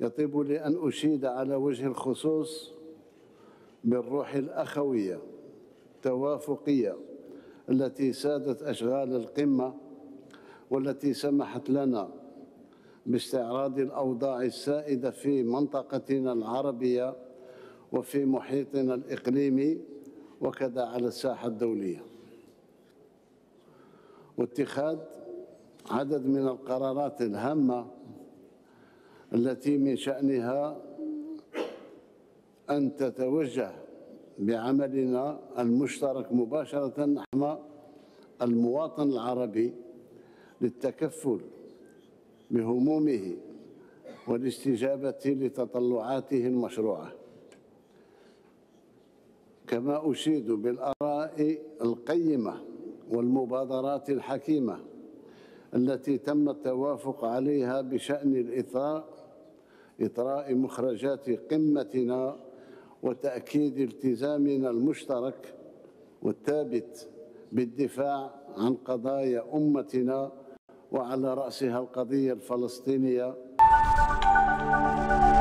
يطيب لي أن أشيد على وجه الخصوص بالروح الأخوية التوافقية التي سادت أشغال القمة، والتي سمحت لنا باستعراض الأوضاع السائدة في منطقتنا العربية وفي محيطنا الإقليمي وكذا على الساحة الدولية، واتخاذ عدد من القرارات الهامة التي من شأنها أن تتوجه بعملنا المشترك مباشرة نحو المواطن العربي للتكفل بهمومه والاستجابة لتطلعاته المشروعة. كما أشيد بالآراء القيمة والمبادرات الحكيمة التي تم التوافق عليها بشأن إطراء مخرجات قمتنا وتأكيد التزامنا المشترك والثابت بالدفاع عن قضايا أمتنا وعلى رأسها القضية الفلسطينية.